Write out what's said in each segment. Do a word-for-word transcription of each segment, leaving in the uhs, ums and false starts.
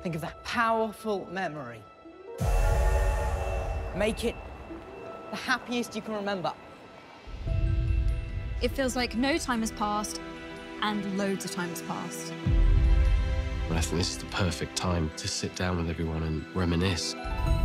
Think of that powerful memory. Make it the happiest you can remember. It feels like no time has passed and loads of time has passed. I think this is the perfect time to sit down with everyone and reminisce.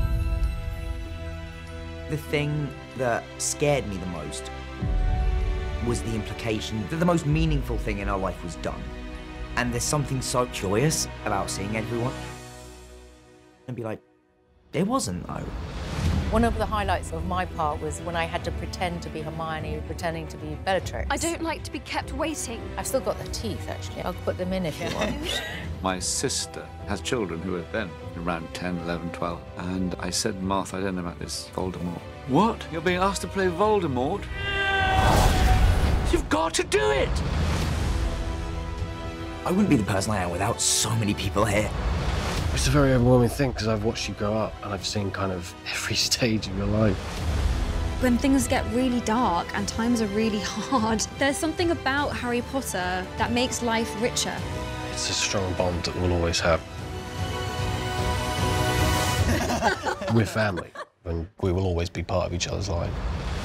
The thing that scared me the most was the implication that the most meaningful thing in our life was done. And there's something so joyous about seeing everyone and be like, it wasn't though. One of the highlights of my part was when I had to pretend to be Hermione, pretending to be Bellatrix. I don't like to be kept waiting. I've still got the teeth, actually. I'll put them in if you want. My sister has children who are then around ten, eleven, twelve, and I said, Martha, I don't know about this Voldemort. What? You're being asked to play Voldemort? You've got to do it! I wouldn't be the person I am without so many people here. It's a very overwhelming thing because I've watched you grow up and I've seen kind of every stage of your life. When things get really dark and times are really hard, there's something about Harry Potter that makes life richer. It's a strong bond that we'll always have. We're family and we will always be part of each other's life.